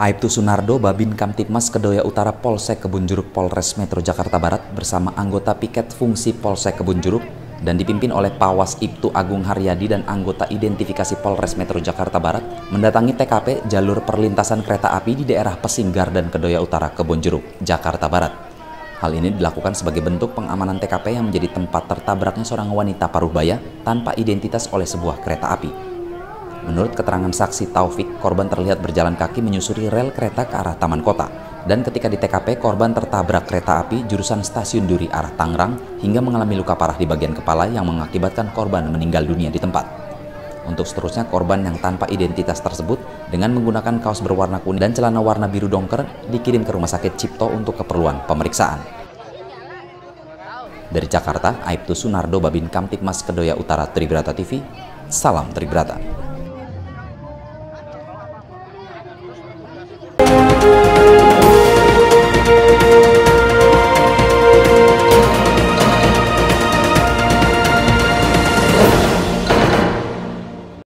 Aibtu Sunardo, Babin Kamtibmas Kedoya Utara Polsek Kebonjeruk Polres Metro Jakarta Barat bersama anggota piket fungsi Polsek Kebonjeruk dan dipimpin oleh Pawas Ibtu Agung Haryadi dan anggota identifikasi Polres Metro Jakarta Barat mendatangi TKP jalur perlintasan kereta api di daerah Pesinggar dan Kedoya Utara Kebonjeruk, Jakarta Barat. Hal ini dilakukan sebagai bentuk pengamanan TKP yang menjadi tempat tertabraknya seorang wanita paruh baya tanpa identitas oleh sebuah kereta api. Menurut keterangan saksi Taufik, korban terlihat berjalan kaki menyusuri rel kereta ke arah Taman Kota. Dan ketika di TKP, korban tertabrak kereta api jurusan Stasiun Duri arah Tangerang hingga mengalami luka parah di bagian kepala yang mengakibatkan korban meninggal dunia di tempat. Untuk seterusnya, korban yang tanpa identitas tersebut dengan menggunakan kaos berwarna kuning dan celana warna biru dongker dikirim ke Rumah Sakit Cipto untuk keperluan pemeriksaan. Dari Jakarta, Aibtu Sunardo, Babin Kamtibmas Kedoya Utara Tribrata TV, salam Tribrata.